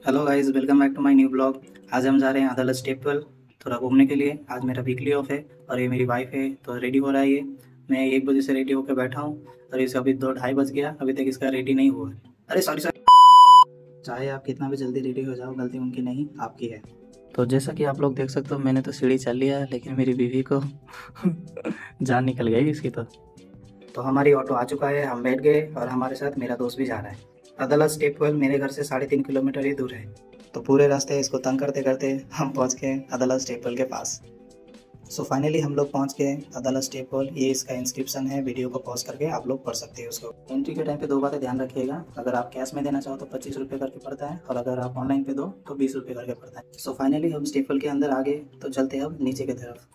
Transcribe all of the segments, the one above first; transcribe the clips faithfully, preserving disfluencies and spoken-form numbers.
Hello guys, welcome back to my new blog. आज हम जा रहे हैं अदालत स्टेप ट्वेल्व थोड़ा घूमने के लिए। आज मेरा वीकली ऑफ है और ये मेरी वाइफ है तो रेडी हो रहा है। ये मैं एक बजे से रेडी होकर बैठा हूँ और इसे अभी दो ढाई बज गया, अभी तक इसका रेडी नहीं हुआ है। अरे सॉरी सॉरी, चाहे आप कितना भी जल्दी रेडी हो जाओ, गलती उनकी नहीं आपकी है। तो जैसा कि आप लोग देख सकते हो, मैंने तो सीढ़ी चल लिया है, लेकिन मेरी बीवी को जान निकल गई इसकी। तो तो हमारी ऑटो आ चुका है, हम बैठ गए और हमारे साथ मेरा दोस्त भी जा रहा है। अदालत स्टेप ट्वेल्व मेरे घर से साढ़े तीन किलोमीटर ही दूर है। तो पूरे रास्ते इसको तंग करते करते हम पहुंच गए अदालत स्टेप ट्वेल्व के पास। सो so फाइनली हम लोग पहुंच गए अदालत स्टेप ट्वेल्व। ये इसका इंस्क्रिप्शन है, वीडियो को पॉज करके आप लोग पढ़ सकते हैं उसको। एंट्री के टाइम पे दो बातें ध्यान रखिएगा, अगर आप कैश में देना चाहो तो पच्चीस रुपये करके पड़ता है और अगर आप ऑनलाइन पे दो तो बीस रुपये करके पड़ता है। सो so फाइनली हम स्टेप ट्वेल्व के अंदर आ गए, तो चलते हैं अब नीचे की तरफ।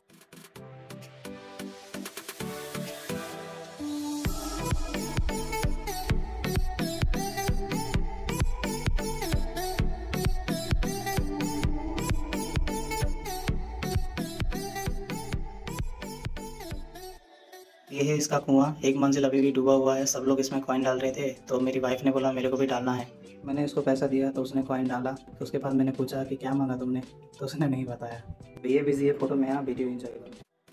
ये है इसका कुआं, एक मंजिल अभी भी डूबा हुआ है। सब लोग इसमें कॉइन डाल रहे थे तो मेरी वाइफ ने बोला मेरे को भी डालना है। मैंने इसको पैसा दिया तो उसने कॉइन डाला। तो उसके बाद मैंने पूछा कि क्या मांगा तुमने, तो उसने नहीं बताया। तो ये बिजी है फोटो में, यहाँ वीडियो एंजॉय करो।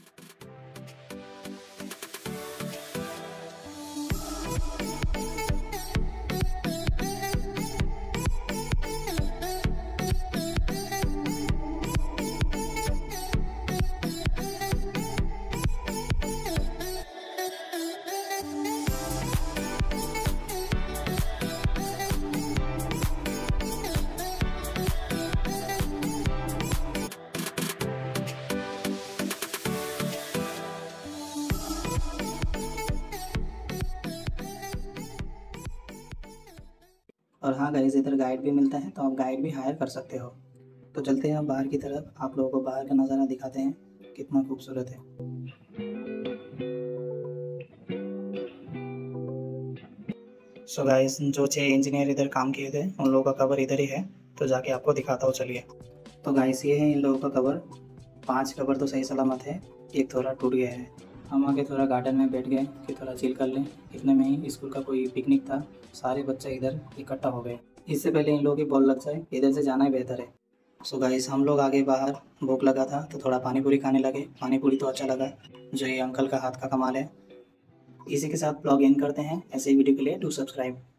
और हाँ गाइस, इधर गाइड भी मिलता है तो आप गाइड भी हायर कर सकते हो। तो चलते हैं बाहर की तरफ, आप लोगों को बाहर का नज़ारा दिखाते हैं कितना खूबसूरत है। सो so गाइस, जो छः इंजीनियर इधर काम किए थे उन लोगों का कवर इधर ही है, तो जाके आपको दिखाता हूँ, चलिए। तो गाइस, ये है इन लोगों का कवर। पांच कवर तो सही सलामत है, एक थोड़ा टूट गया है। हम आके थोड़ा गार्डन में बैठ गए कि थोड़ा चिल कर लें। इतने में ही स्कूल का कोई पिकनिक था, सारे बच्चे इधर इकट्ठा हो गए। इससे पहले इन लोगों की बॉल लग जाए, इधर से जाना ही बेहतर है। सो गाइस, हम लोग आगे बाहर, भूख लगा था तो थोड़ा पानी पूरी खाने लगे। पानी पूरी तो अच्छा लगा, जो ये अंकल का हाथ का कमाल है। इसी के साथ ब्लॉग एंड करते हैं। ऐसे ही वीडियो के लिए डू सब्सक्राइब।